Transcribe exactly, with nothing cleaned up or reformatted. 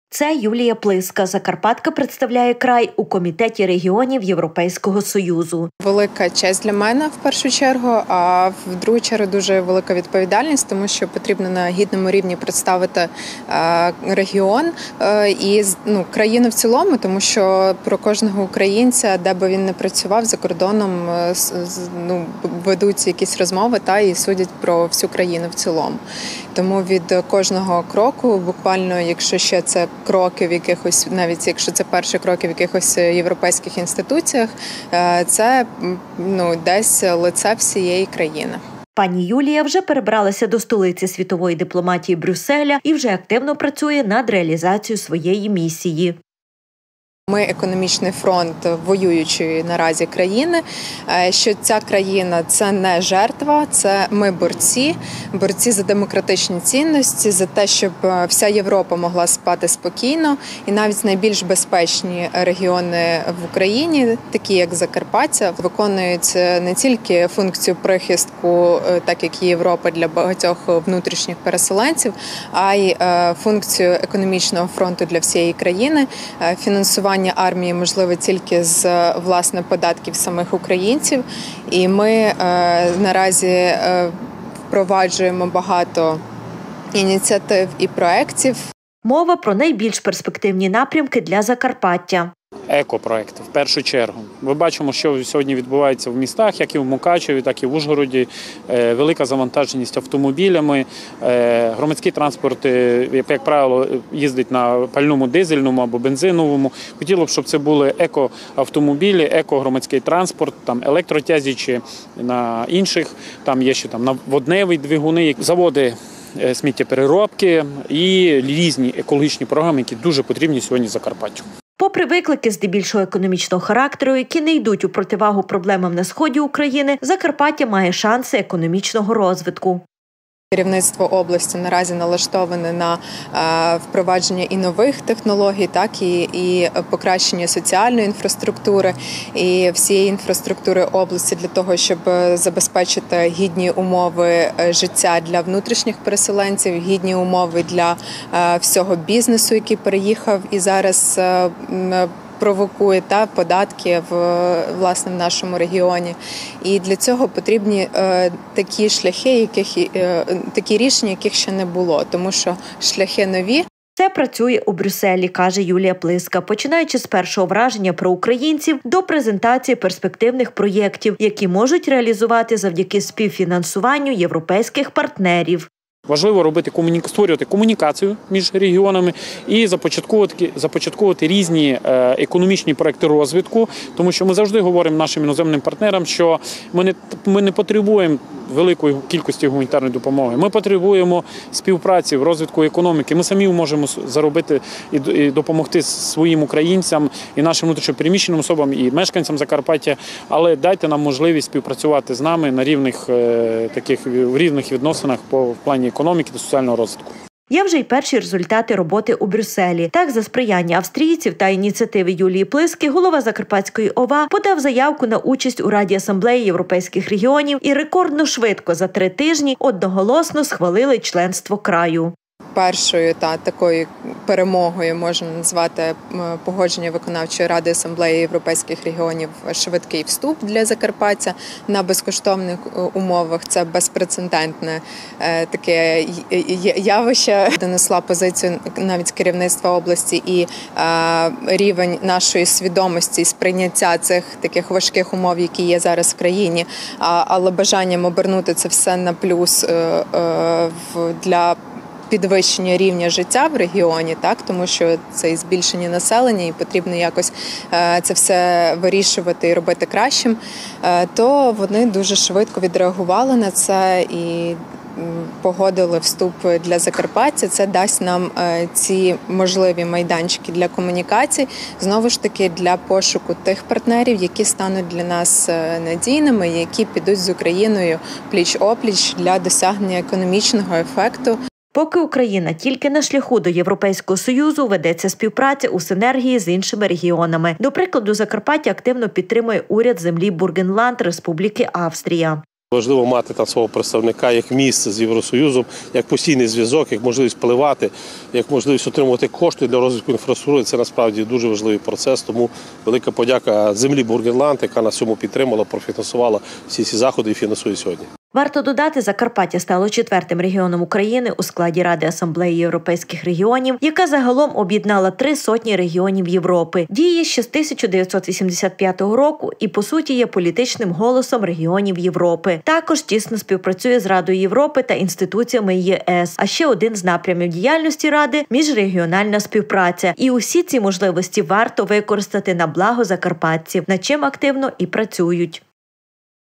Це Юлія Плиска. Закарпатка представляє край у Комітеті регіонів Європейського Союзу. Велика честь для мене в першу чергу, а в другу чергу дуже велика відповідальність, тому що потрібно на гідному рівні представити регіон і ну, країну в цілому, тому що про кожного українця, де би він не працював за кордоном, ну, ведуться якісь розмови та і судять про всю країну в цілому. Тому від кожного кроку, буквально, якщо ще це кроки в якихось, навіть якщо це перші кроки в якихось європейських інституціях, це ну, десь лице всієї країни. Пані Юлія вже перебралася до столиці світової дипломатії Брюсселя і вже активно працює над реалізацією своєї місії. Ми економічний фронт воюючої наразі країни, що ця країна – це не жертва, це ми борці, борці за демократичні цінності, за те, щоб вся Європа могла спати спокійно. І навіть найбільш безпечні регіони в Україні, такі як Закарпаття, виконують не тільки функцію прихистку, так як і Європа для багатьох внутрішніх переселенців, а й функцію економічного фронту для всієї країни, фінансування армії можливо тільки з власне податків самих українців, і ми е, наразі е, впроваджуємо багато ініціатив і проєктів. Мова про найбільш перспективні напрямки для Закарпаття. Екопроекти, в першу чергу. Ми бачимо, що сьогодні відбувається в містах, як і в Мукачеві, так і в Ужгороді. Велика завантаженість автомобілями. Громадський транспорт, як правило, їздить на пальному дизельному або бензиновому. Хотіло б, щоб це були екоавтомобілі, екогромадський транспорт, там електротязі чи на інших. Там є ще там на водневі двигуни, заводи сміттєпереробки і різні екологічні програми, які дуже потрібні сьогодні Закарпаттю. Попри виклики здебільшого економічного характеру, які не йдуть у противагу проблемам на сході України, Закарпаття має шанси економічного розвитку. Керівництво області наразі налаштоване на впровадження і нових технологій, так і, і покращення соціальної інфраструктури і всієї інфраструктури області для того, щоб забезпечити гідні умови життя для внутрішніх переселенців, гідні умови для всього бізнесу, який переїхав і зараз провокує та податки в власне в нашому регіоні. І для цього потрібні е, такі шляхи, яких е, такі рішення, яких ще не було, тому що шляхи нові. Це працює у Брюсселі, каже Юлія Плиска, починаючи з першого враження про українців до презентації перспективних проєктів, які можуть реалізувати завдяки співфінансуванню європейських партнерів. Важливо робити створювати комунікацію між регіонами і започатковувати, започатковувати різні економічні проекти розвитку, тому що ми завжди говоримо нашим іноземним партнерам, що ми не, ми не потребуємо великої кількості гуманітарної допомоги. Ми потребуємо співпраці в розвитку економіки. Ми самі можемо заробити і допомогти своїм українцям, і нашим внутрішньопереміщеним особам, і мешканцям Закарпаття, але дайте нам можливість співпрацювати з нами на рівних таких в рівних відносинах по плані економіки та соціального розвитку. Є вже й перші результати роботи у Брюсселі. Так, за сприяння австрійців та ініціативи Юлії Плиски, голова Закарпатської ОВА подав заявку на участь у Раді Асамблеї європейських регіонів і рекордно швидко, за три тижні, одноголосно схвалили членство краю. Першою та такою перемогою можна назвати погодження виконавчої ради Асамблеї європейських регіонів швидкий вступ для Закарпаття на безкоштовних умовах. Це безпрецедентне таке явище. Донесла позицію навіть керівництва області і рівень нашої свідомості і сприйняття цих таких важких умов, які є зараз в країні, але бажанням обернути це все на плюс для підвищення рівня життя в регіоні, так, тому що це і збільшення населення, і потрібно якось це все вирішувати і робити кращим, то вони дуже швидко відреагували на це і погодили вступ для Закарпаття. Це дасть нам ці можливі майданчики для комунікацій, знову ж таки для пошуку тих партнерів, які стануть для нас надійними, які підуть з Україною пліч-опліч для досягнення економічного ефекту. Поки Україна тільки на шляху до Європейського Союзу, ведеться співпраця у синергії з іншими регіонами. До прикладу, Закарпаття активно підтримує уряд землі Бургенланд Республіки Австрія. Важливо мати там свого представника як місце з Євросоюзом, як постійний зв'язок, як можливість впливати, як можливість отримувати кошти для розвитку інфраструктури. Це насправді дуже важливий процес. Тому велика подяка землі Бургенланд, яка нас цьому підтримала, профінансувала всі ці заходи і фінансує сьогодні. Варто додати, Закарпаття стало четвертим регіоном України у складі Ради Асамблеї Європейських регіонів, яка загалом об'єднала три сотні регіонів Європи. Діє ще з тисяча дев'ятсот вісімдесят п'ятого року і, по суті, є політичним голосом регіонів Європи. Також тісно співпрацює з Радою Європи та інституціями ЄС. А ще один з напрямів діяльності Ради – міжрегіональна співпраця. І усі ці можливості варто використати на благо закарпатців, над чим активно і працюють.